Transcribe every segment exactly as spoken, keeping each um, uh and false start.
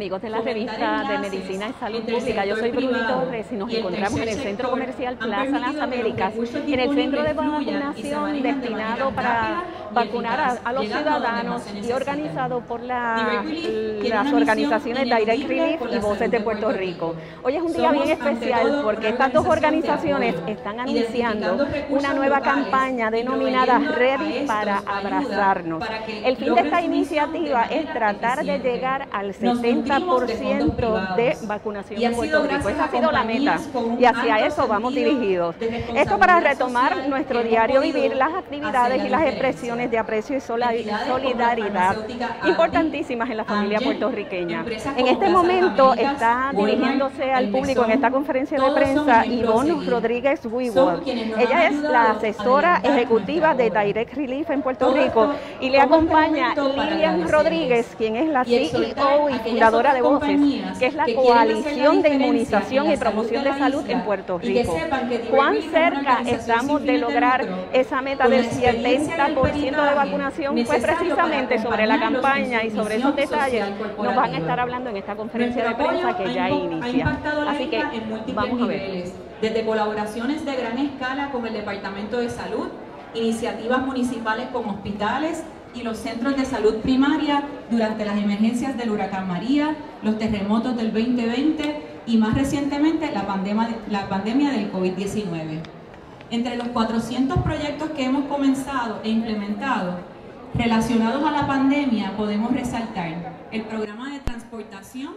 amigos de la revista de Medicina y Salud Pública. Yo soy Bruni Torres y nos encontramos en el Centro Comercial Plaza Las Américas, en el centro de vacunación destinado para vacunar a, a los ciudadanos y organizado por la, las organizaciones Direct Relief y Voces de Puerto Rico. Hoy es un día bien especial porque estas dos organizaciones están anunciando una nueva campaña denominada Ready para Abrazarnos. El fin de esta iniciativa es tratar de llegar al setenta por ciento de vacunación en Puerto Rico. Esa ha sido la meta y hacia eso vamos dirigidos. Esto para retomar nuestro diario vivir, las actividades y las expresiones de aprecio y solidaridad importantísimas en la familia puertorriqueña. En este momento está dirigiéndose al público en esta conferencia de prensa Ivonne Rodríguez Wiwald. Ella es la asesora ejecutiva de Direct Relief en Puerto Rico y le acompaña Lilian Rodríguez, quien es la C E O y fundadora de Voces, que es la Coalición de Inmunización y Promoción de Salud en Puerto Rico. ¿Cuán cerca estamos de lograr esa meta del setenta por ciento de vacunación? Pues precisamente sobre la campaña y sobre esos detalles nos van a estar hablando en esta conferencia de prensa que ya inicia. Así que vamos a ver. Desde colaboraciones de gran escala con el Departamento de Salud, iniciativas municipales con hospitales y los centros de salud primaria durante las emergencias del huracán María, los terremotos del veinte veinte y más recientemente la pandemia, la pandemia del COVID diecinueve. Entre los cuatrocientos proyectos que hemos comenzado e implementado relacionados a la pandemia podemos resaltar el programa de transportación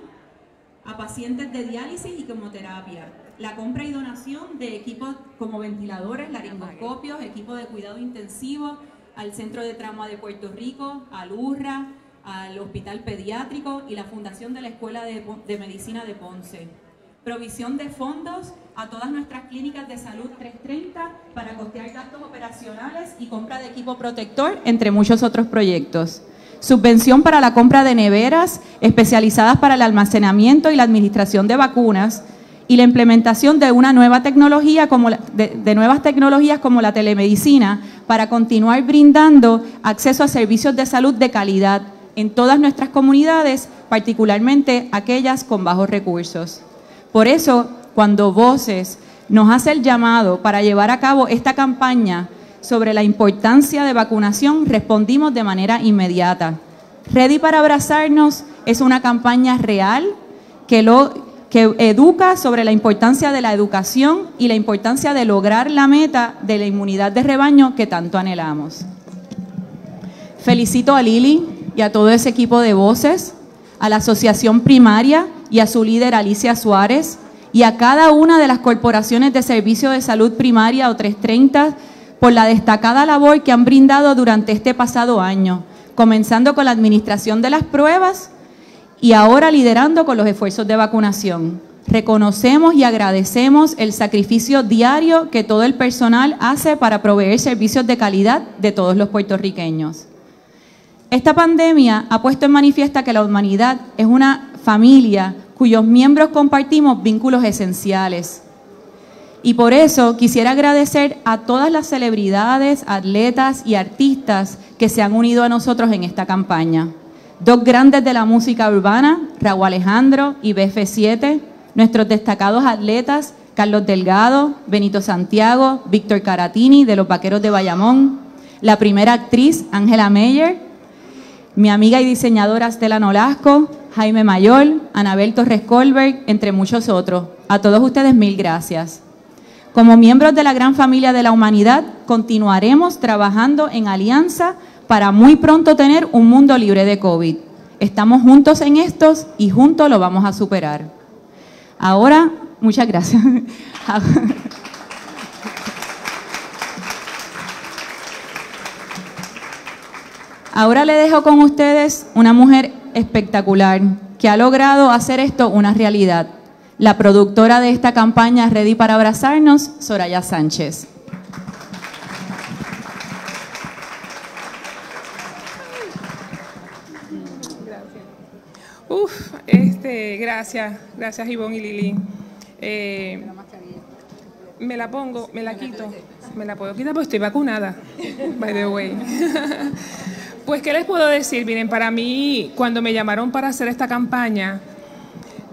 a pacientes de diálisis y quimioterapia, la compra y donación de equipos como ventiladores, laringoscopios, equipos de cuidado intensivo al Centro de Trauma de Puerto Rico, al U R R A, al Hospital Pediátrico y la Fundación de la Escuela de, de Medicina de Ponce. Provisión de fondos a todas nuestras clínicas de salud trescientos treinta para costear gastos operacionales y compra de equipo protector, entre muchos otros proyectos. Subvención para la compra de neveras especializadas para el almacenamiento y la administración de vacunas y la implementación de una nueva tecnología como la, de, de nuevas tecnologías como la telemedicina para continuar brindando acceso a servicios de salud de calidad en todas nuestras comunidades, particularmente aquellas con bajos recursos. Por eso, cuando Voces nos hace el llamado para llevar a cabo esta campaña sobre la importancia de vacunación, respondimos de manera inmediata. Ready para Abrazarnos es una campaña real que, lo, que educa sobre la importancia de la educación y la importancia de lograr la meta de la inmunidad de rebaño que tanto anhelamos. Felicito a Lili y a todo ese equipo de Voces, a la Asociación Primaria y a su líder Alicia Suárez y a cada una de las corporaciones de servicio de salud primaria o trescientos treinta por la destacada labor que han brindado durante este pasado año, comenzando con la administración de las pruebas y ahora liderando con los esfuerzos de vacunación. Reconocemos y agradecemos el sacrificio diario que todo el personal hace para proveer servicios de calidad de todos los puertorriqueños. Esta pandemia ha puesto en manifiesto que la humanidad es una familia cuyos miembros compartimos vínculos esenciales. Y por eso quisiera agradecer a todas las celebridades, atletas y artistas que se han unido a nosotros en esta campaña. Dos grandes de la música urbana, Raúl Alejandro y B F siete, nuestros destacados atletas, Carlos Delgado, Benito Santiago, Víctor Caratini, de los Vaqueros de Bayamón, la primera actriz, Angela Meyer, mi amiga y diseñadora Stella Nolasco, Jaime Mayor, Anabel Torres Colbert, entre muchos otros. A todos ustedes, mil gracias. Como miembros de la gran familia de la humanidad, continuaremos trabajando en alianza para muy pronto tener un mundo libre de COVID. Estamos juntos en estos y juntos lo vamos a superar. Ahora, muchas gracias. Ahora le dejo con ustedes una mujer espectacular que ha logrado hacer esto una realidad. La productora de esta campaña Ready para Abrazarnos, Soraya Sánchez. Gracias. Uf, este, gracias, gracias Ivonne y Lili. Eh, me la pongo, me la quito, me la puedo quitar porque estoy vacunada, by the way. Pues, ¿qué les puedo decir? Miren, para mí, cuando me llamaron para hacer esta campaña,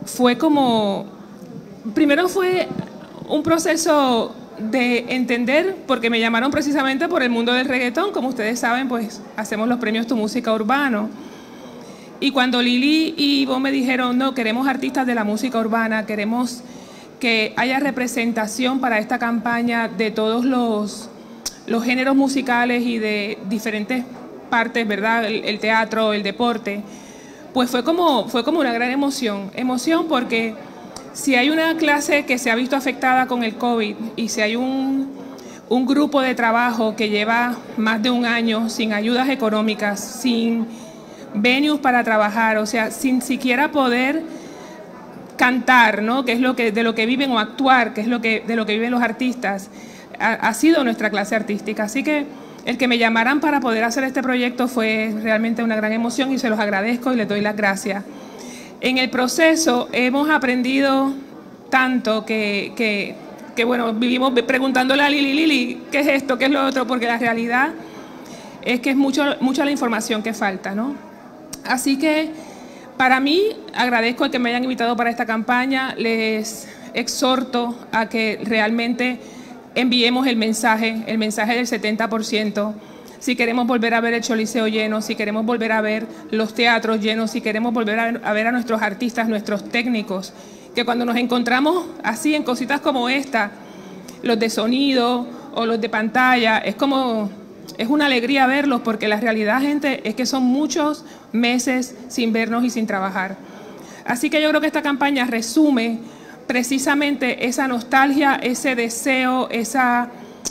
fue como, primero fue un proceso de entender, porque me llamaron precisamente por el mundo del reggaetón. Como ustedes saben, pues hacemos los premios Tu Música Urbano. Y cuando Lili y vos me dijeron, no, queremos artistas de la música urbana, queremos que haya representación para esta campaña de todos los, los géneros musicales y de diferentes partes, ¿verdad? El, el teatro, el deporte, pues fue como, fue como una gran emoción. Emoción porque si hay una clase que se ha visto afectada con el COVID y si hay un, un grupo de trabajo que lleva más de un año sin ayudas económicas, sin venues para trabajar, o sea, sin siquiera poder cantar, ¿no? Que es lo que, de lo que viven, o actuar, que es lo que, de lo que viven los artistas, ha, ha sido nuestra clase artística. Así que el que me llamaran para poder hacer este proyecto fue realmente una gran emoción y se los agradezco y les doy las gracias. En el proceso hemos aprendido tanto que, que, que bueno, vivimos preguntándole a Lili, Lili, ¿qué es esto? ¿Qué es lo otro? Porque la realidad es que es mucho, mucha la información que falta, ¿no? Así que para mí agradezco el que me hayan invitado para esta campaña, les exhorto a que realmente enviemos el mensaje, el mensaje del setenta por ciento. Si queremos volver a ver el Choliseo lleno, si queremos volver a ver los teatros llenos, si queremos volver a ver, a ver a nuestros artistas, nuestros técnicos, que cuando nos encontramos así en cositas como esta, los de sonido o los de pantalla, es como, es una alegría verlos, porque la realidad, gente, es que son muchos meses sin vernos y sin trabajar. Así que yo creo que esta campaña resume precisamente esa nostalgia, ese deseo, esa...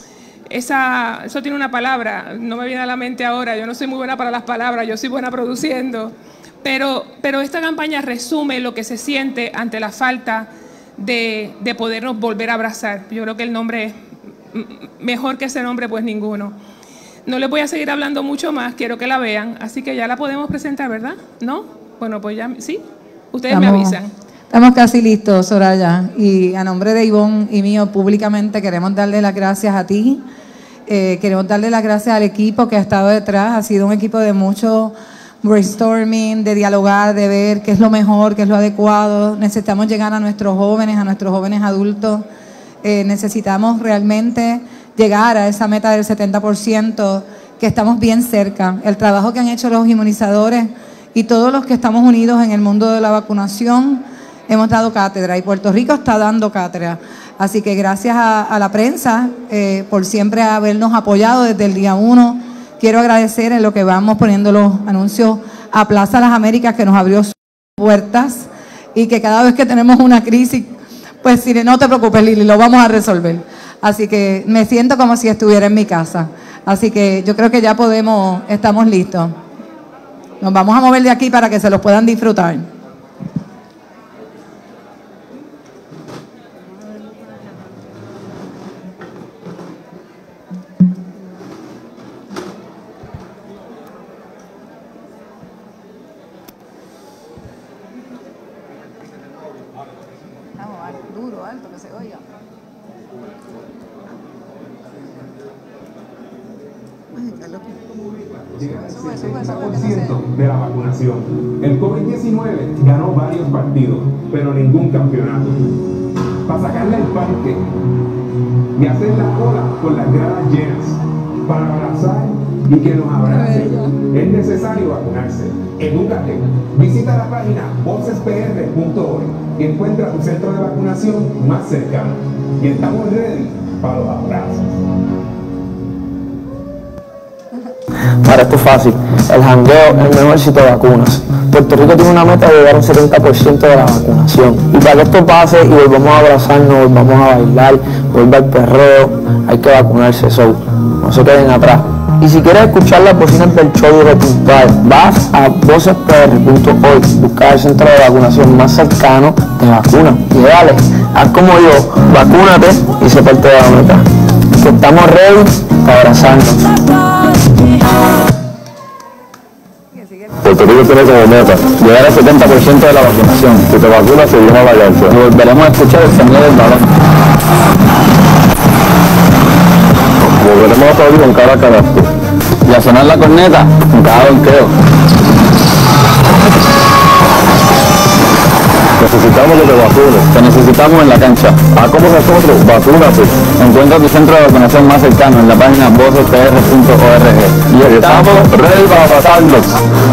Esa, eso tiene una palabra, no me viene a la mente ahora, yo no soy muy buena para las palabras, yo soy buena produciendo, pero, pero esta campaña resume lo que se siente ante la falta de, de podernos volver a abrazar. Yo creo que el nombre es mejor que ese nombre, pues ninguno. No les voy a seguir hablando mucho más, quiero que la vean, así que ya la podemos presentar, ¿verdad? ¿No? Bueno, pues ya, ¿sí? Ustedes estamos, me avisan. Estamos casi listos, Soraya, y a nombre de Ivonne y mío, públicamente queremos darle las gracias a ti. Eh, queremos darle las gracias al equipo que ha estado detrás. Ha sido un equipo de mucho brainstorming, de dialogar, de ver qué es lo mejor, qué es lo adecuado. Necesitamos llegar a nuestros jóvenes, a nuestros jóvenes adultos. Eh, necesitamos realmente llegar a esa meta del setenta por ciento, que estamos bien cerca. El trabajo que han hecho los inmunizadores y todos los que estamos unidos en el mundo de la vacunación, hemos dado cátedra y Puerto Rico está dando cátedra. Así que gracias a, a la prensa eh, por siempre habernos apoyado desde el día uno. Quiero agradecer en lo que vamos poniendo los anuncios a Plaza Las Américas, que nos abrió sus puertas y que cada vez que tenemos una crisis, pues si no te preocupes, Lili, lo vamos a resolver. Así que me siento como si estuviera en mi casa. Así que yo creo que ya podemos, estamos listos. Nos vamos a mover de aquí para que se los puedan disfrutar. Duro, alto, que se oiga. Llega al setenta por ciento de la vacunación. El COVID diecinueve ganó varios partidos, pero ningún campeonato. Para sacarle el parque y hacer la cola con las gradas llenas, para abrazar y que nos abracen, es necesario vacunarse. Edúcate. Visita la página voces p r punto org y encuentra tu centro de vacunación más cercano. Y estamos ready para los abrazos. Para esto es fácil, el jangueo es el mejor si te vacunas. Puerto Rico tiene una meta de llegar al setenta por ciento de la vacunación. Y para que esto pase y volvamos a abrazarnos, volvamos a bailar, vuelva al perreo, hay que vacunarse, so, no se queden atrás. Y si quieres escuchar las bocinas del show de Repuntual, vas a voces p r punto org, busca el centro de vacunación más cercano, te vacuna. Y dale, haz como yo, vacúnate y sé parte de la meta. Que estamos ready para abrazarnos. Puerto Rico tiene como meta llegar al setenta por ciento de la vacunación. Si te vacunas, se viene a bailarse. Y volveremos a escuchar el sonido del balón. Volveremos a aplaudir con cada carácter. Y a sonar la corneta con cada donqueo. Necesitamos que te vacunes. Te necesitamos en la cancha. Ah, como nosotros, vacúnate. Encuentra tu centro de vacunación más cercano en la página voces p r punto org. Y estamos ready para pasarlos.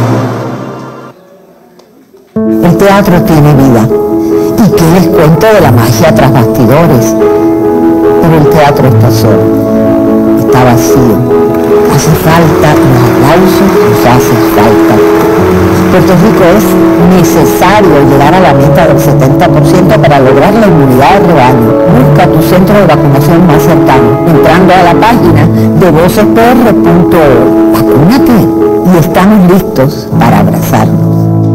El teatro tiene vida. ¿Y qué les cuento de la magia tras bastidores? Pero el teatro está solo. Está vacío. Hace falta los aplausos, nos hace falta. Puerto Rico es necesario llegar a la meta del setenta por ciento para lograr la inmunidad de rebaño. Busca tu centro de vacunación más cercano, entrando a la página de voces p r punto org. Vacúnate y estamos listos para abrazarnos.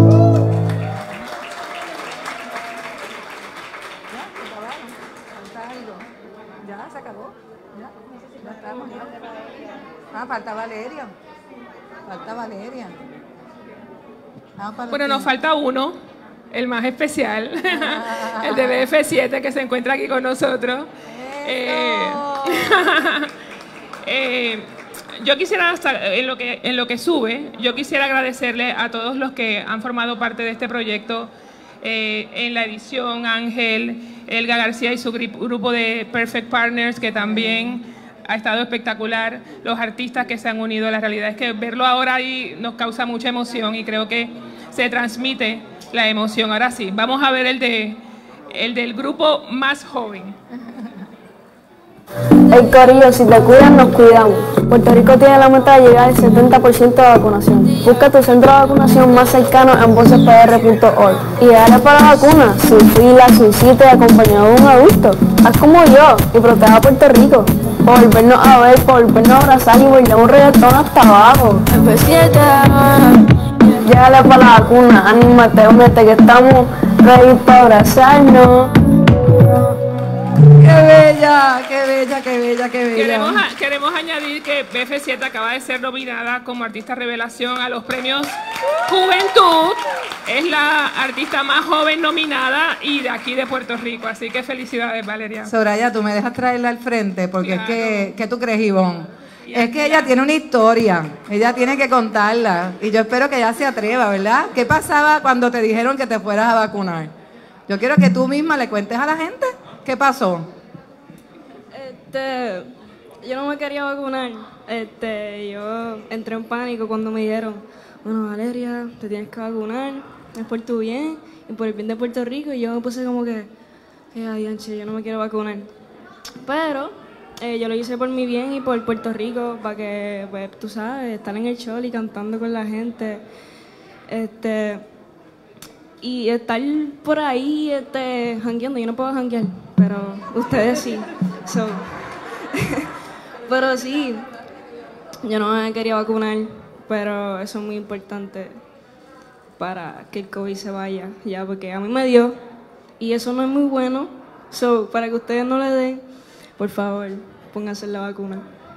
Ya, se acabó. Ya, ya estamos. Ah, falta Valeria. Falta Valeria. Ah, bueno, nos falta uno, el más especial, ah. el de B F siete que se encuentra aquí con nosotros. Eh, eh, yo quisiera, hasta en lo que, en lo que sube, yo quisiera agradecerle a todos los que han formado parte de este proyecto. Eh, en la edición, Ángel, Elga García y su grupo de Perfect Partners, que también ha estado espectacular, los artistas que se han unido. La realidad es que verlo ahora ahí nos causa mucha emoción y creo que se transmite la emoción. Ahora sí, vamos a ver el, de, el del grupo más joven. El corillo, si te cuidan, nos cuidamos. Puerto Rico tiene la meta de llegar al setenta por ciento de vacunación. Busca tu centro de vacunación más cercano en voces p r punto org. Y dale para la vacuna, sin fila, sin cita y acompañado de un adulto. Haz como yo y proteja a Puerto Rico. Por volvernos a ver, por volvernos a abrazar y volver un reggaetón hasta abajo. F siete. Llegale para la vacuna, anímate, únete que estamos ready para abrazarnos. ¡Qué bella, qué bella, qué bella, qué bella! Queremos, a, queremos añadir que B F siete acaba de ser nominada como artista revelación a los premios Juventud. Es la artista más joven nominada y de aquí de Puerto Rico. Así que felicidades, Valeria. Soraya, tú me dejas traerla al frente porque claro. Es que, ¿qué tú crees, Ivonne? Es que ella tiene una historia, ella tiene que contarla y yo espero que ella se atreva, ¿verdad? ¿Qué pasaba cuando te dijeron que te fueras a vacunar? Yo quiero que tú misma le cuentes a la gente qué pasó. Este, yo no me quería vacunar, este, yo entré en pánico cuando me dijeron, bueno, Valeria, te tienes que vacunar, es por tu bien y por el bien de Puerto Rico, y yo me puse como que, ay, Anche, yo no me quiero vacunar. Pero eh, yo lo hice por mi bien y por Puerto Rico, para que, pues, tú sabes, estar en el show y cantando con la gente, este, y estar por ahí, este, jangueando. Yo no puedo janguear, pero ustedes sí. So, pero sí, yo no me quería vacunar, pero eso es muy importante para que el COVID se vaya, ya, porque a mí me dio y eso no es muy bueno. So, para que ustedes no le den, por favor, pónganse la vacuna.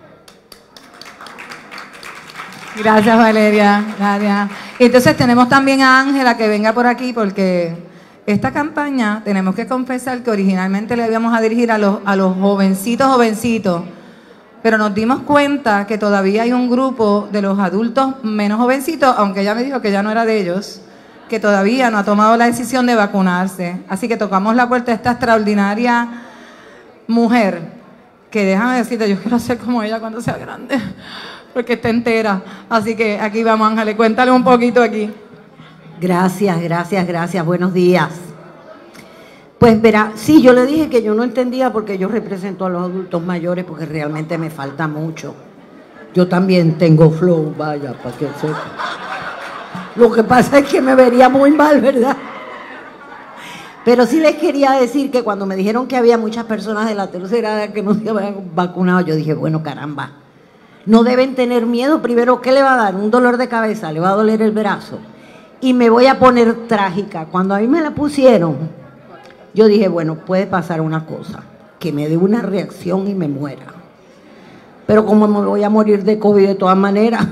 Gracias, Valeria. Gracias. Entonces tenemos también a Ángela que venga por aquí porque esta campaña tenemos que confesar que originalmente le íbamos a dirigir a los, a los jovencitos, jovencitos, pero nos dimos cuenta que todavía hay un grupo de los adultos menos jovencitos, aunque ella me dijo que ya no era de ellos, que todavía no ha tomado la decisión de vacunarse. Así que tocamos la puerta a esta extraordinaria mujer, que déjame decirte, yo quiero ser como ella cuando sea grande, porque está entera. Así que aquí vamos, Ángeles, cuéntale un poquito aquí. Gracias, gracias, gracias. Buenos días. Pues verá, sí, yo le dije que yo no entendía porque yo represento a los adultos mayores porque realmente me falta mucho. Yo también tengo flow, vaya, para que sepa. Lo que pasa es que me vería muy mal, ¿verdad? Pero sí les quería decir que cuando me dijeron que había muchas personas de la tercera edad que no se habían vacunado, yo dije, bueno, caramba, no deben tener miedo. Primero, ¿qué le va a dar? Un dolor de cabeza, le va a doler el brazo. Y me voy a poner trágica. Cuando a mí me la pusieron, yo dije, bueno, puede pasar una cosa, que me dé una reacción y me muera. Pero como me voy a morir de COVID de todas maneras,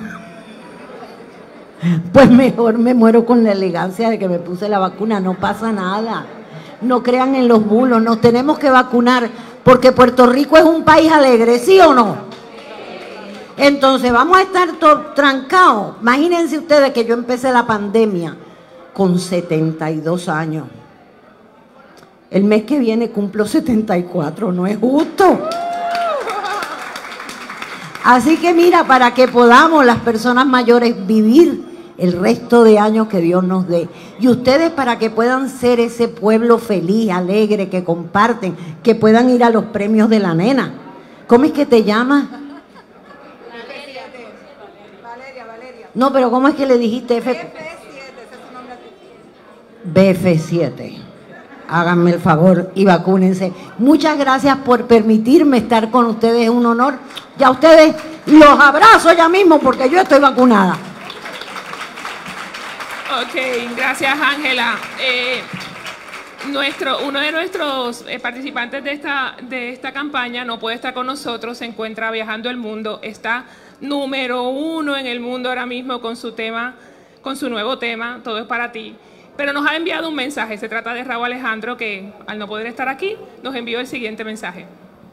pues mejor me muero con la elegancia de que me puse la vacuna. No pasa nada. No crean en los bulos. Nos tenemos que vacunar porque Puerto Rico es un país alegre, ¿sí o no? Entonces vamos a estar trancados. Imagínense ustedes que yo empecé la pandemia con setenta y dos años. El mes que viene cumplo setenta y cuatro, no es justo. Así que mira, para que podamos las personas mayores vivir el resto de años que Dios nos dé. Y ustedes para que puedan ser ese pueblo feliz, alegre, que comparten, que puedan ir a los premios de la nena. ¿Cómo es que te llamas? Valeria, Valeria. No, pero ¿cómo es que le dijiste F? B F siete, ese es su nombre. B F siete. Háganme el favor y vacúnense. Muchas gracias por permitirme estar con ustedes, es un honor. Ya ustedes los abrazo ya mismo porque yo estoy vacunada. Ok, gracias Ángela. Eh, nuestro, uno de nuestros eh, participantes de esta, de esta campaña no puede estar con nosotros, se encuentra viajando el mundo, está número uno en el mundo ahora mismo con su tema, con su nuevo tema, Todo es para ti. Pero nos ha enviado un mensaje, se trata de Raúl Alejandro, que al no poder estar aquí, nos envió el siguiente mensaje.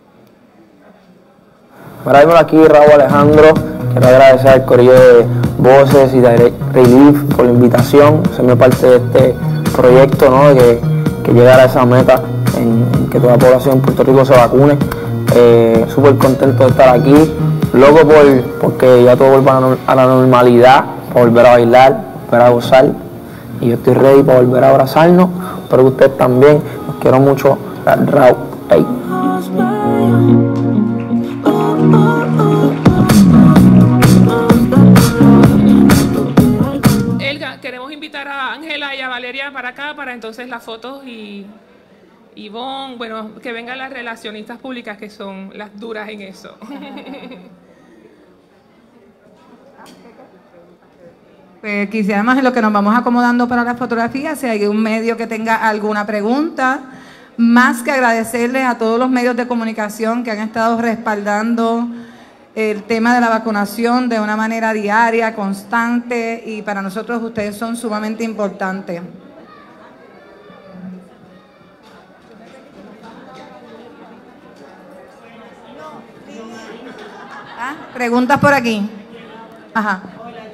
Para irme aquí, Raúl Alejandro, quiero agradecer al corillo de Voces y de Relief por la invitación, ser parte de este proyecto, ¿no? de que, que llegara a esa meta, en, en que toda la población en Puerto Rico se vacune. Eh, Súper contento de estar aquí, loco por, porque ya todo vuelva a la, a la normalidad, para volver a bailar, volver a gozar. Y yo estoy ready para volver a abrazarnos, espero que ustedes también. Los quiero mucho, Raúl. Hey. Elga, queremos invitar a Ángela y a Valeria para acá, para entonces las fotos y Ivonne, bueno, que vengan las relacionistas públicas que son las duras en eso. Pues quisiéramos en lo que nos vamos acomodando para la fotografía, si hay un medio que tenga alguna pregunta, más que agradecerles a todos los medios de comunicación que han estado respaldando el tema de la vacunación de una manera diaria, constante, y para nosotros ustedes son sumamente importantes. ¿Ah? ¿Preguntas por aquí? Ajá.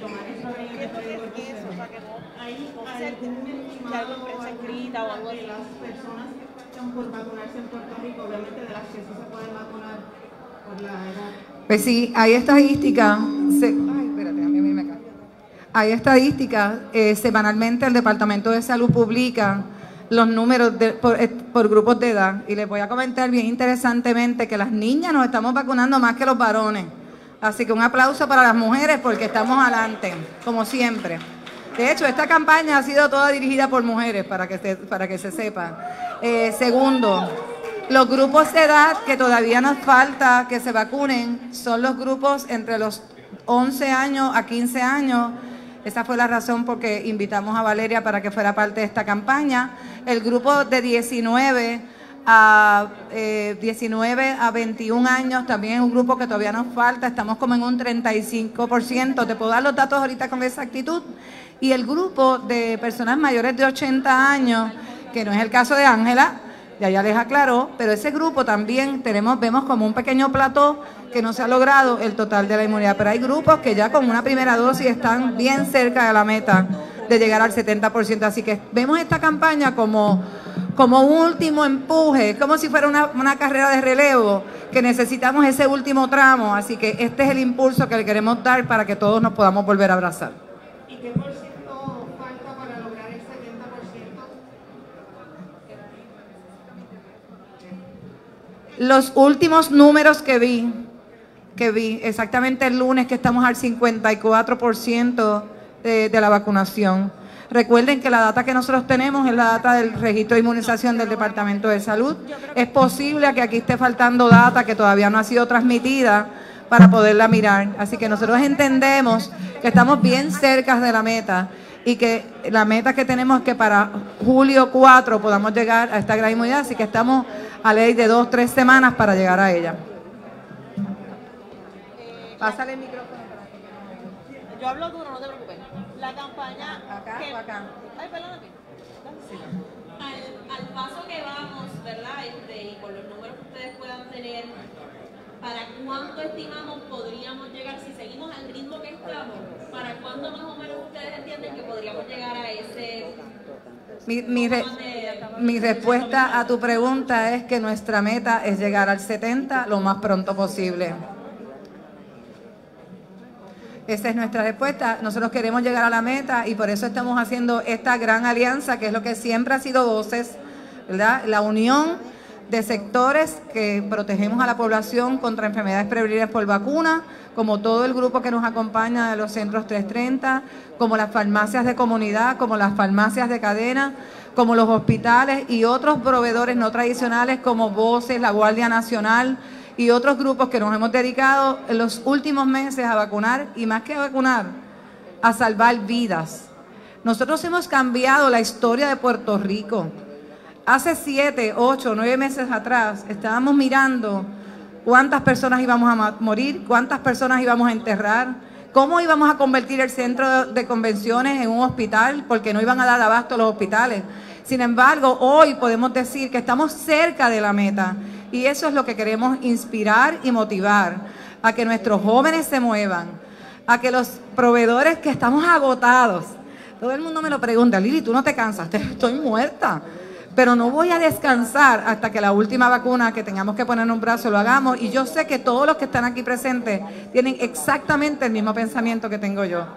Por vacunarse en Puerto Rico, obviamente de las que sí se pueden vacunar por la edad. Pues sí, hay estadísticas, se, ay, espérate, a mí me acá. Hay estadísticas, eh, semanalmente el Departamento de Salud publica los números de, por, eh, por grupos de edad, y les voy a comentar bien interesantemente que las niñas nos estamos vacunando más que los varones, así que un aplauso para las mujeres porque estamos adelante, como siempre. De hecho, esta campaña ha sido toda dirigida por mujeres, para que se, para que se sepa. Eh, segundo, los grupos de edad que todavía nos falta que se vacunen son los grupos entre los once años a quince años. Esa fue la razón por que invitamos a Valeria para que fuera parte de esta campaña. El grupo de diecinueve a veintiún años también es un grupo que todavía nos falta. Estamos como en un treinta y cinco por ciento. Te puedo dar los datos ahorita con exactitud. Y el grupo de personas mayores de ochenta años, que no es el caso de Ángela, ya ya les aclaró, pero ese grupo también tenemos, vemos como un pequeño plató que no se ha logrado el total de la inmunidad, pero hay grupos que ya con una primera dosis están bien cerca de la meta de llegar al setenta por ciento, así que vemos esta campaña como, como un último empuje, como si fuera una, una carrera de relevo, que necesitamos ese último tramo, así que este es el impulso que le queremos dar para que todos nos podamos volver a abrazar. ¿Y qué por ciento falta para lograr el setenta por ciento? Los últimos números que vi, que vi exactamente el lunes que estamos al cincuenta y cuatro por ciento de, de la vacunación. Recuerden que la data que nosotros tenemos es la data del registro de inmunización del Departamento de Salud. Es posible que aquí esté faltando data que todavía no ha sido transmitida para poderla mirar. Así que nosotros entendemos que estamos bien cerca de la meta y que la meta que tenemos es que para julio cuatro podamos llegar a esta gran inmunidad, así que estamos a ley de dos, tres semanas para llegar a ella. Pásale el micrófono. Yo hablo duro, no te preocupes. La campaña... ¿Acá que, o acá? Ay, perdóname. Sí. Al, al paso que vamos, ¿verdad? Este, y con los números que ustedes puedan tener, ¿para cuánto estimamos podríamos llegar, si seguimos al ritmo que estamos, para cuándo más o menos ustedes entienden que podríamos llegar a ese... Mi, mi, re, mi respuesta a tu pregunta es que nuestra meta es llegar al setenta lo más pronto posible. Esa es nuestra respuesta. Nosotros queremos llegar a la meta y por eso estamos haciendo esta gran alianza, que es lo que siempre ha sido Voces, ¿verdad? La unión de sectores que protegemos a la población contra enfermedades prevenibles por vacuna, como todo el grupo que nos acompaña de los centros trescientos treinta, como las farmacias de comunidad, como las farmacias de cadena, como los hospitales y otros proveedores no tradicionales como Voces, la Guardia Nacional y otros grupos que nos hemos dedicado en los últimos meses a vacunar, y más que a vacunar, a salvar vidas. Nosotros hemos cambiado la historia de Puerto Rico. Hace siete, ocho, nueve meses atrás estábamos mirando cuántas personas íbamos a morir, cuántas personas íbamos a enterrar, cómo íbamos a convertir el centro de convenciones en un hospital, porque no iban a dar abasto a los hospitales. Sin embargo, hoy podemos decir que estamos cerca de la meta. Y eso es lo que queremos inspirar y motivar, a que nuestros jóvenes se muevan, a que los proveedores que estamos agotados, todo el mundo me lo pregunta, Lili, ¿tú no te cansas? Estoy muerta, pero no voy a descansar hasta que la última vacuna que tengamos que poner en un brazo lo hagamos, y yo sé que todos los que están aquí presentes tienen exactamente el mismo pensamiento que tengo yo.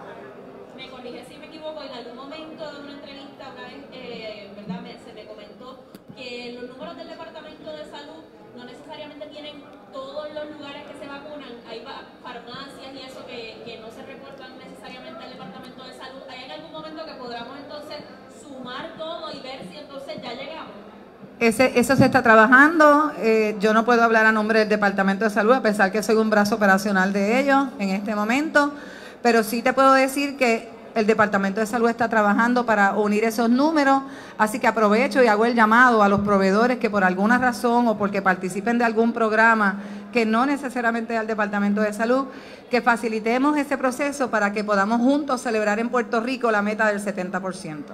Me corrige si me equivoco, en algún momento de una entrevista, una vez, eh, ¿verdad? Me, se me comentó que los números del Departamento de Salud no necesariamente tienen todos los lugares que se vacunan, hay farmacias y eso que, que no se reportan necesariamente al Departamento de Salud. ¿Hay en algún momento que podamos entonces sumar todo y ver si entonces ya llegamos? Ese, eso se está trabajando. Eh, yo no puedo hablar a nombre del Departamento de Salud, a pesar que soy un brazo operacional de ellos en este momento, pero sí te puedo decir que el Departamento de Salud está trabajando para unir esos números, así que aprovecho y hago el llamado a los proveedores que por alguna razón o porque participen de algún programa que no necesariamente al Departamento de Salud, que facilitemos ese proceso para que podamos juntos celebrar en Puerto Rico la meta del setenta por ciento.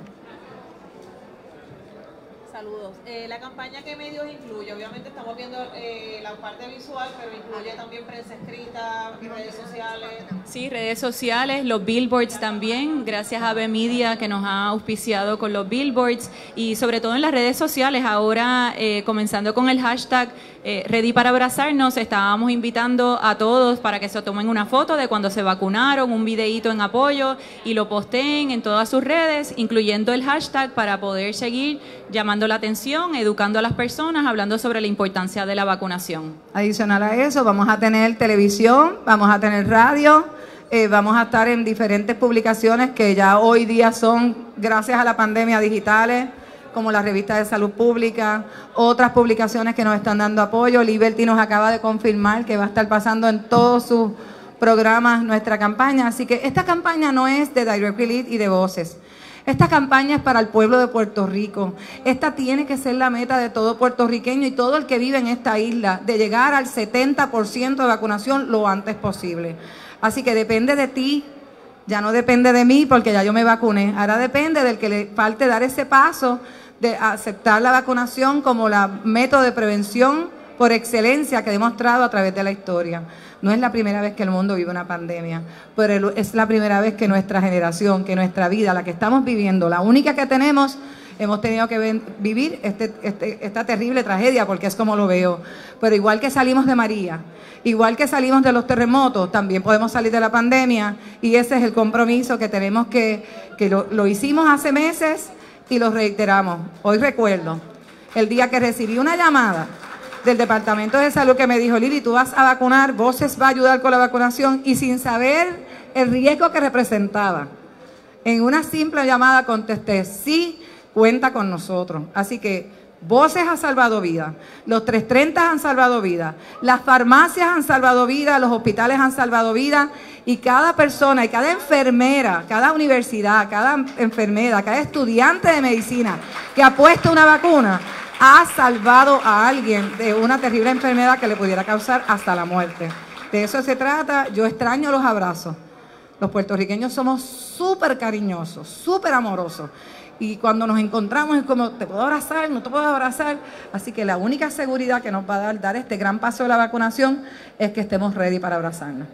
Saludos. Eh, la campaña, ¿qué medios incluye? Obviamente estamos viendo eh, la parte visual, pero incluye también prensa escrita, redes sociales. Sí, redes sociales, los billboards también, gracias a B Media que nos ha auspiciado con los billboards, y sobre todo en las redes sociales, ahora eh, comenzando con el hashtag eh, Ready para Abrazarnos, estábamos invitando a todos para que se tomen una foto de cuando se vacunaron, un videíto en apoyo y lo posteen en todas sus redes, incluyendo el hashtag para poder seguir llamando la atención, educando a las personas, hablando sobre la importancia de la vacunación. Adicional a eso, vamos a tener televisión, vamos a tener radio, eh, vamos a estar en diferentes publicaciones que ya hoy día son, gracias a la pandemia, digitales, como la revista de Salud Pública, otras publicaciones que nos están dando apoyo. Liberty nos acaba de confirmar que va a estar pasando en todos sus programas nuestra campaña, así que esta campaña no es de Direct Relief y de Voces. Esta campaña es para el pueblo de Puerto Rico. Esta tiene que ser la meta de todo puertorriqueño y todo el que vive en esta isla, de llegar al setenta por ciento de vacunación lo antes posible. Así que depende de ti, ya no depende de mí porque ya yo me vacuné. Ahora depende del que le falte dar ese paso de aceptar la vacunación como la método de prevención por excelencia que ha demostrado a través de la historia. No es la primera vez que el mundo vive una pandemia, pero es la primera vez que nuestra generación, que nuestra vida, la que estamos viviendo, la única que tenemos, hemos tenido que ven, vivir este, este, esta terrible tragedia, porque es como lo veo. Pero igual que salimos de María, igual que salimos de los terremotos, también podemos salir de la pandemia, y ese es el compromiso que tenemos que, que lo, lo hicimos hace meses y lo reiteramos. Hoy recuerdo el día que recibí una llamada del Departamento de Salud que me dijo, Lili, tú vas a vacunar, Voces va a ayudar con la vacunación, y sin saber el riesgo que representaba, en una simple llamada contesté, sí, cuenta con nosotros. Así que Voces ha salvado vidas, los trescientos treinta han salvado vidas, las farmacias han salvado vidas, los hospitales han salvado vidas, y cada persona y cada enfermera, cada universidad, cada enfermera, cada estudiante de medicina que ha puesto una vacuna, ha salvado a alguien de una terrible enfermedad que le pudiera causar hasta la muerte. De eso se trata. Yo extraño los abrazos. Los puertorriqueños somos súper cariñosos, súper amorosos. Y cuando nos encontramos es como, ¿te puedo abrazar? ¿No te puedo abrazar? Así que la única seguridad que nos va a dar, dar este gran paso de la vacunación es que estemos ready para abrazarnos.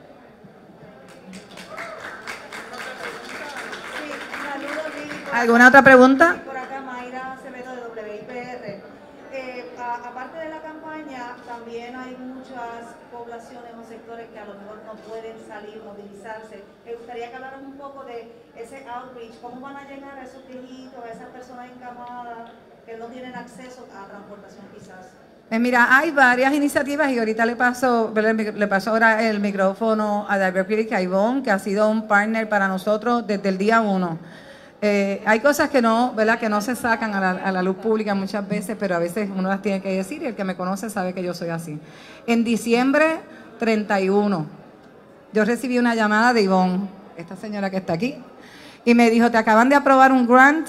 ¿Alguna otra pregunta? Por acá, Mayra Acevedo de W I P R. Eh, a, aparte de la campaña, también hay muchas poblaciones o sectores que a lo mejor no pueden salir, movilizarse. Me gustaría que hablaran un poco de ese outreach, cómo van a llegar a esos viejitos, a esas personas encamadas que no tienen acceso a transportación quizás. Eh, mira, hay varias iniciativas y ahorita le paso, le paso ahora el micrófono a David Caibón, que ha sido un partner para nosotros desde el día uno. Eh, hay cosas que no, ¿verdad? Que no se sacan a la, a la luz pública muchas veces, pero a veces uno las tiene que decir y el que me conoce sabe que yo soy así. En diciembre treinta y uno, yo recibí una llamada de Ivonne, esta señora que está aquí, y me dijo, te acaban de aprobar un grant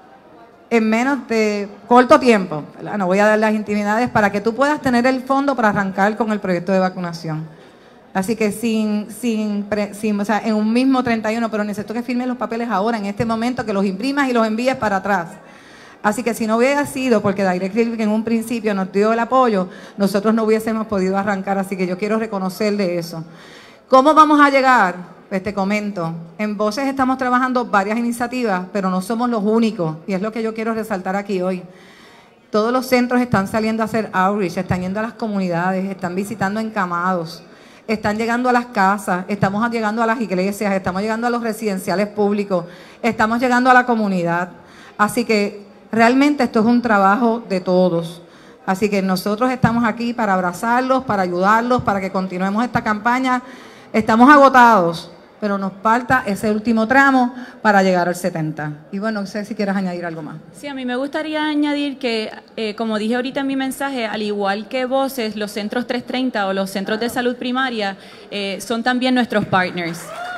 en menos de corto tiempo, ¿verdad? No voy a dar las intimidades, para que tú puedas tener el fondo para arrancar con el proyecto de vacunación. Así que sin, sin, sin, o sea, en un mismo treinta y uno, pero necesito que firmes los papeles ahora, en este momento, que los imprimas y los envíes para atrás. Así que si no hubiera sido porque Direct Relief en un principio nos dio el apoyo, nosotros no hubiésemos podido arrancar, así que yo quiero reconocerle eso. ¿Cómo vamos a llegar? Pues te comento, en Voces estamos trabajando varias iniciativas, pero no somos los únicos, y es lo que yo quiero resaltar aquí hoy. Todos los centros están saliendo a hacer outreach, están yendo a las comunidades, están visitando encamados, están llegando a las casas, estamos llegando a las iglesias, estamos llegando a los residenciales públicos, estamos llegando a la comunidad. Así que realmente esto es un trabajo de todos. Así que nosotros estamos aquí para abrazarlos, para ayudarlos, para que continuemos esta campaña. Estamos agotados, pero nos falta ese último tramo para llegar al setenta. Y bueno, no sé si quieres añadir algo más. Sí, a mí me gustaría añadir que, eh, como dije ahorita en mi mensaje, al igual que Voces, los centros trescientos treinta o los centros de salud primaria eh, son también nuestros partners.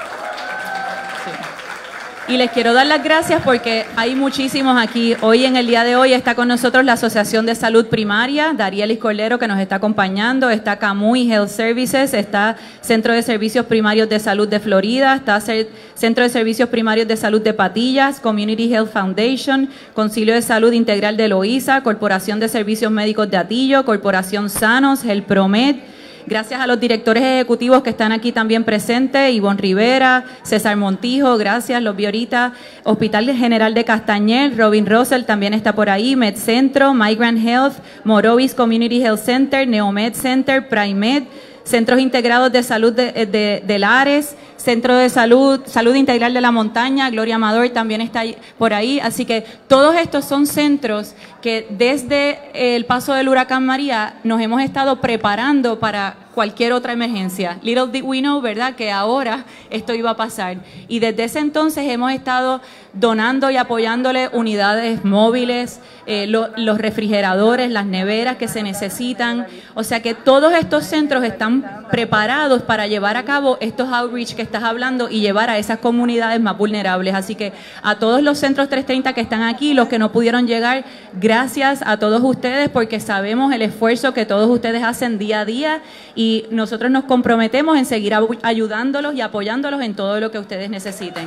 Y les quiero dar las gracias porque hay muchísimos aquí. Hoy, en el día de hoy, está con nosotros la Asociación de Salud Primaria, Darielis Cordero, que nos está acompañando, está Camuy Health Services, está Centro de Servicios Primarios de Salud de Florida, está Centro de Servicios Primarios de Salud de Patillas, Community Health Foundation, Concilio de Salud Integral de Loíza, Corporación de Servicios Médicos de Atillo, Corporación Sanos, El Promed. Gracias a los directores ejecutivos que están aquí también presentes, Ivonne Rivera, César Montijo, gracias, los vi ahorita, Hospital General de Castañer, Robin Russell también está por ahí, MedCentro, Migrant Health, Morovis Community Health Center, Neomed Center, Primed, Centros Integrados de Salud de, de, de Lares, Centro de Salud, Salud Integral de la Montaña, Gloria Amador también está ahí, por ahí. Así que todos estos son centros que desde el paso del huracán María nos hemos estado preparando para cualquier otra emergencia. Little did we know, ¿verdad?, que ahora esto iba a pasar. Y desde ese entonces hemos estado donando y apoyándole unidades móviles, eh, lo, los refrigeradores, las neveras que se necesitan. O sea que todos estos centros están preparados para llevar a cabo estos outreach que estás hablando y llevar a esas comunidades más vulnerables. Así que a todos los centros trescientos treinta que están aquí, los que no pudieron llegar, gracias a todos ustedes porque sabemos el esfuerzo que todos ustedes hacen día a día y nosotros nos comprometemos en seguir ayudándolos y apoyándolos en todo lo que ustedes necesiten.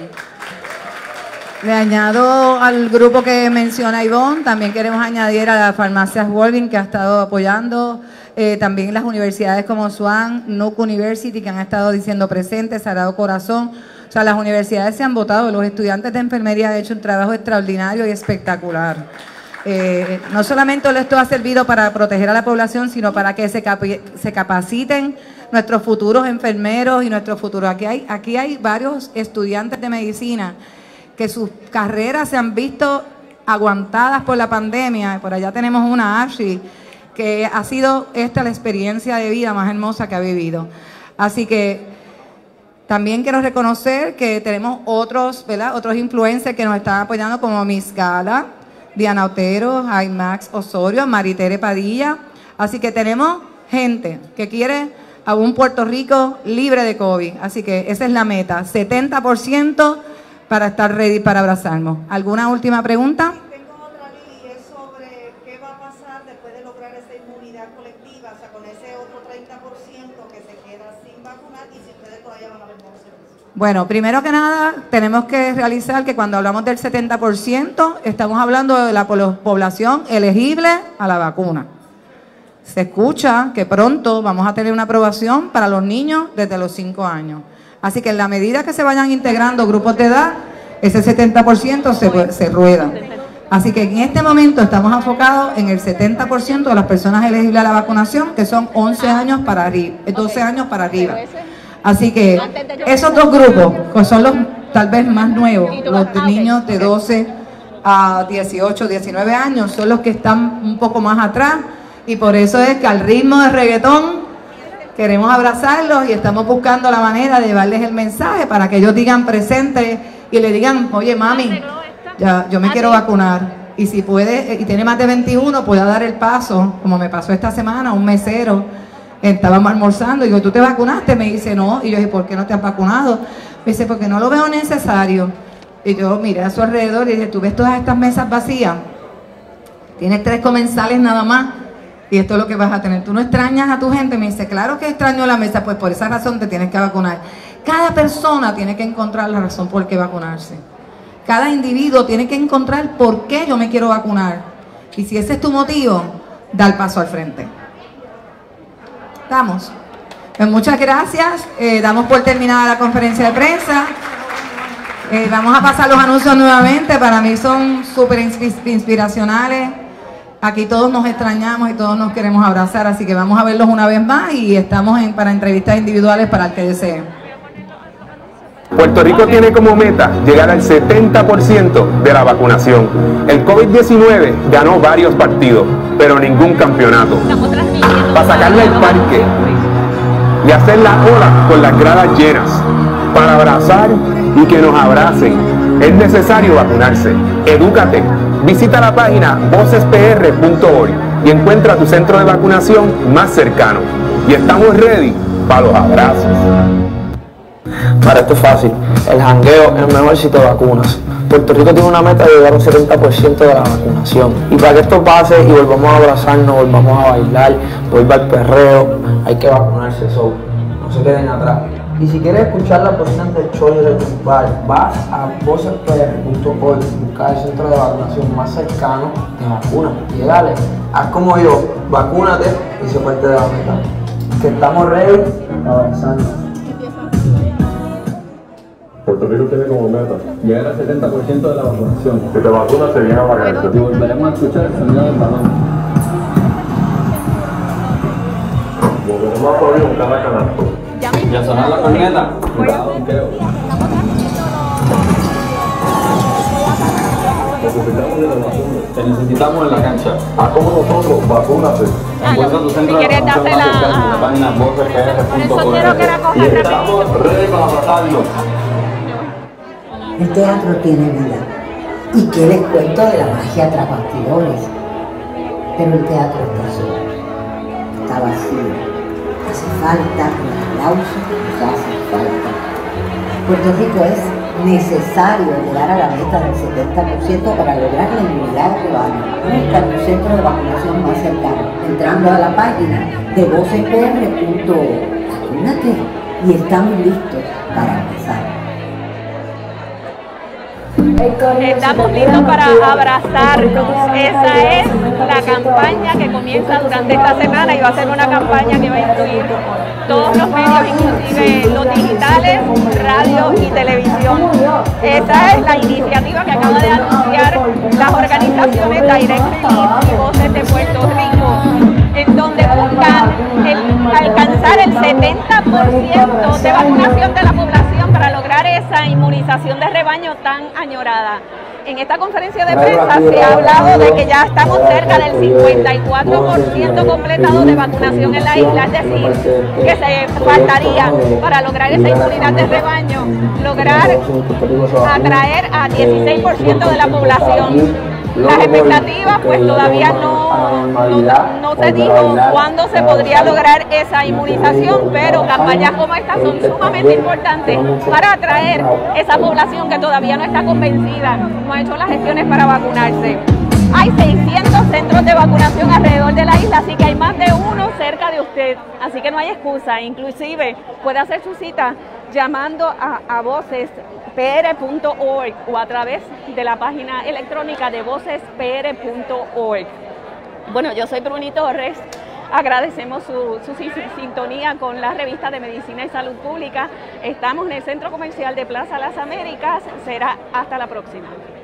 Le añado al grupo que menciona Ivonne, también queremos añadir a las farmacias Walgreens que ha estado apoyando, eh, también las universidades como Swan, Nuke University que han estado diciendo presentes, Sagrado Corazón. O sea, las universidades se han votado, los estudiantes de enfermería han hecho un trabajo extraordinario y espectacular. Eh, no solamente esto ha servido para proteger a la población, sino para que se, capi se capaciten nuestros futuros enfermeros y nuestros futuros. Aquí hay, aquí hay varios estudiantes de medicina que sus carreras se han visto aguantadas por la pandemia. Por allá tenemos una, Ashley, que ha sido esta la experiencia de vida más hermosa que ha vivido. Así que también quiero reconocer que tenemos otros, ¿verdad?, otros influencers que nos están apoyando como Miss Gala, Diana Otero, Max Osorio, Maritere Padilla. Así que tenemos gente que quiere a un Puerto Rico libre de COVID. Así que esa es la meta, setenta por ciento para estar ready para abrazarnos. ¿Alguna última pregunta? Tengo otra, Lili, es sobre qué va a pasar después de lograr esa inmunidad colectiva, o sea, con ese otro treinta por ciento que se queda sin vacunar y si ustedes todavía van a ver nuevos servicios. Bueno, primero que nada, tenemos que realizar que cuando hablamos del setenta por ciento, estamos hablando de la población elegible a la vacuna. Se escucha que pronto vamos a tener una aprobación para los niños desde los cinco años. Así que en la medida que se vayan integrando grupos de edad, ese setenta por ciento se, se rueda. Así que en este momento estamos enfocados en el setenta por ciento de las personas elegibles a la vacunación, que son once años para arriba, doce años para arriba. Así que esos dos grupos, que son los tal vez más nuevos, los de niños de doce a dieciocho, diecinueve años, son los que están un poco más atrás, y por eso es que al ritmo de reggaetón queremos abrazarlos y estamos buscando la manera de llevarles el mensaje para que ellos digan presente y le digan, oye mami, ya, yo me quiero vacunar, y si puede, y tiene más de veintiuno, pueda dar el paso, como me pasó esta semana, un mesero, estábamos almorzando, y digo, ¿tú te vacunaste? Me dice, no, y yo dije, ¿por qué no te has vacunado? Me dice, porque no lo veo necesario. Y yo miré a su alrededor y dije, ¿tú ves todas estas mesas vacías? Tienes tres comensales nada más, y esto es lo que vas a tener. ¿Tú no extrañas a tu gente? Me dice, claro que extraño la mesa, pues por esa razón te tienes que vacunar. Cada persona tiene que encontrar la razón por qué vacunarse. Cada individuo tiene que encontrar por qué yo me quiero vacunar. Y si ese es tu motivo, da el paso al frente. ¿Estamos? Pues muchas gracias. Eh, damos por terminada la conferencia de prensa. Eh, vamos a pasar los anuncios nuevamente. Para mí son súper inspiracionales. Aquí todos nos extrañamos y todos nos queremos abrazar, así que vamos a verlos una vez más y estamos en, para entrevistas individuales para el que desee. Puerto Rico tiene como meta llegar al setenta por ciento de la vacunación. El COVID diecinueve ganó varios partidos, pero ningún campeonato. Para sacarle el parque y hacer la ola con las gradas llenas, para abrazar y que nos abracen, es necesario vacunarse. Edúcate. Visita la página voces p r punto org y encuentra tu centro de vacunación más cercano. Y estamos ready para los abrazos. Para esto es fácil, el jangueo es mejor si te vacunas. Puerto Rico tiene una meta de llegar a un setenta por ciento de la vacunación. Y para que esto pase y volvamos a abrazarnos, volvamos a bailar, vuelva al perreo, hay que vacunarse, so, no se queden atrás. Y si quieres escuchar las bocinas del Choli del Municipal, vas a voces p r punto org, buscar el centro de vacunación más cercano, te vacunas. Y dale, haz como yo, vacúnate y se parte de la meta. Que estamos ready, avanzando. Puerto Rico tiene como meta llegar al setenta por ciento de la vacunación. Si te vacunas, se viene a vacunar. Y volveremos a escuchar el sonido del balón. Volveremos a poner un cada canal. Ya sonar la corneta. Cuidado, creo. Necesitamos de la vacuna. Te necesitamos en la cancha. Haz como nosotros, vacúnate. Encuentra tu centro de vacunación más cercano en la página voces p r punto org. Y estamos ready para pasarlo. El teatro tiene vida. ¿Y qué les cuento de la magia tras bastidores? Pero el teatro está solo. Está vacío. Hace falta un aplauso, nos hace falta. Puerto Rico es necesario llegar a la meta del setenta por ciento para lograr la inmunidad global. Busca tu centro de vacunación más cercano, entrando a la página de voces p r punto org. Vacúnate y estamos listos para empezar. Estamos listos para abrazarnos. Esa es la campaña que comienza durante esta semana y va a ser una campaña que va a incluir todos los medios, inclusive los digitales, radio y televisión. Esa es la iniciativa que acaba de anunciar las organizaciones Direct Relief y Voces de Puerto Rico, en donde buscan el, alcanzar el setenta por ciento de vacunación de la población para lograr esa inmunización de rebaño tan añorada. En esta conferencia de prensa se ha hablado de que ya estamos cerca del cincuenta y cuatro por ciento completado de vacunación en la isla, es decir, que se faltaría para lograr esa inmunidad de rebaño, lograr atraer a dieciséis por ciento de la población. Las expectativas pues todavía no, no, no se dijo cuándo se podría lograr esa inmunización, pero campañas como esta son sumamente importantes para atraer esa población que todavía no está convencida, no ha hecho las gestiones para vacunarse. Hay seiscientos centros de vacunación alrededor de la isla, así que hay más de uno cerca de usted, así que no hay excusa. Inclusive puede hacer su cita llamando a, a voces p r punto org o a través de la página electrónica de voces p r punto org. Bueno, yo soy Bruni Torres. Agradecemos su, su sintonía con la revista de Medicina y Salud Pública. Estamos en el Centro Comercial de Plaza Las Américas. Será hasta la próxima.